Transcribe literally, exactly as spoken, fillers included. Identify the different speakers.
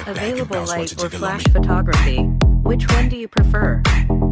Speaker 1: Available
Speaker 2: bounce, watch
Speaker 1: light
Speaker 2: it
Speaker 1: or
Speaker 2: jiggle on
Speaker 1: flash
Speaker 2: me.
Speaker 1: photography. Which one do you prefer?